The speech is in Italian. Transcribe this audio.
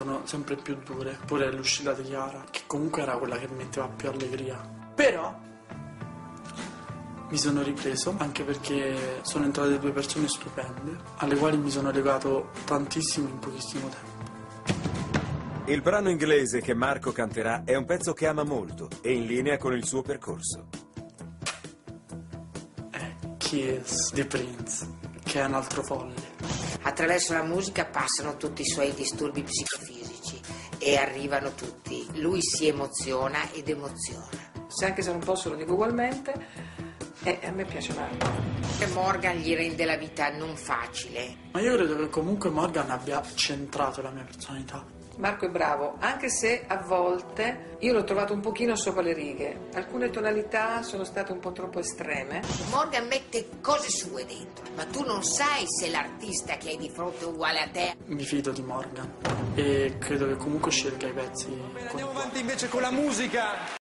sono sempre più dure, pure l'uscita di Chiara, che comunque era quella che metteva più allegria. Però mi sono ripreso, anche perché sono entrate due persone stupende, alle quali mi sono legato tantissimo in pochissimo tempo. Il brano inglese che Marco canterà è un pezzo che ama molto e in linea con il suo percorso. È Kiss di Prince, che è un altro folle. Attraverso la musica passano tutti i suoi disturbi psicofisici e arrivano tutti. Lui si emoziona ed emoziona. Se anche se non posso lo dico ugualmente, a me piace Marco. Morgan gli rende la vita non facile. Ma io credo che comunque Morgan abbia centrato la mia personalità. Marco è bravo, anche se a volte io l'ho trovato un pochino sopra le righe. Alcune tonalità sono state un po' troppo estreme. Morgan mette cose sue dentro, ma tu non sai se l'artista che hai di fronte è uguale a te. Mi fido di Morgan e credo che comunque scelga i pezzi. Andiamo avanti invece con la musica.